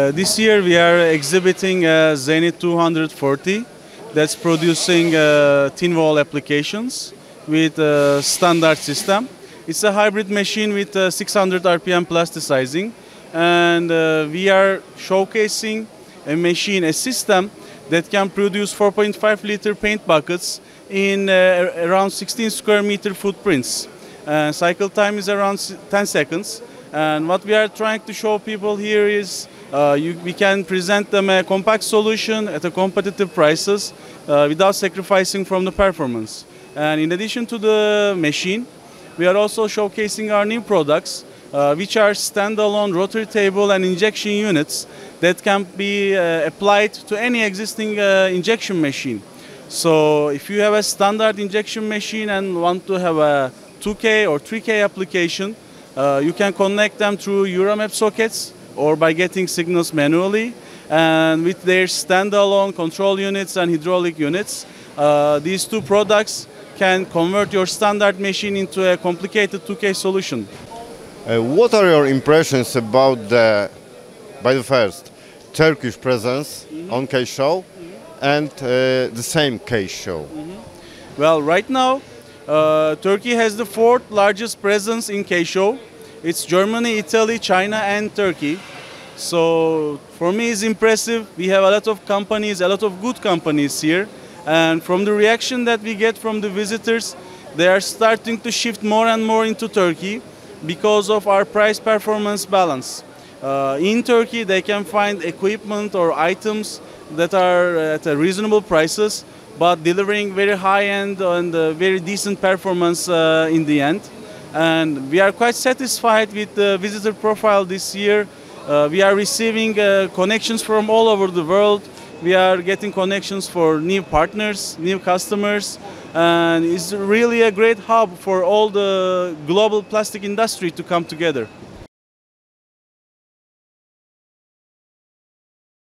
This year we are exhibiting a Zenith 240 that's producing thin wall applications with a standard system. It's a hybrid machine with 600 RPM plasticizing, and we are showcasing a machine, a system that can produce 4.5 liter paint buckets in around 16 square meter footprints. Cycle time is around 10 seconds. And what we are trying to show people here is we can present them a compact solution at a competitive prices without sacrificing from the performance. And in addition to the machine, we are also showcasing our new products, which are standalone rotary table and injection units that can be applied to any existing injection machine. So if you have a standard injection machine and want to have a 2K or 3K application, you can connect them through Euromap sockets or by getting signals manually. And with their standalone control units and hydraulic units, these two products can convert your standard machine into a complicated 2K solution. What are your impressions about the first Turkish presence on K Show and the same K Show? Well, right now, Turkey has the fourth largest presence in K Show. It's Germany, Italy, China, and Turkey. So for me, it's impressive. We have a lot of companies, a lot of good companies here. And from the reaction that we get from the visitors, they are starting to shift more and more into Turkey because of our price-performance balance. In Turkey, they can find equipment or items that are at a reasonable prices, but delivering very high-end and very decent performance in the end. And we are quite satisfied with the visitor profile this year. We are receiving connections from all over the world. We are getting connections for new partners, new customers, and it's really a great hub for all the global plastic industry to come together.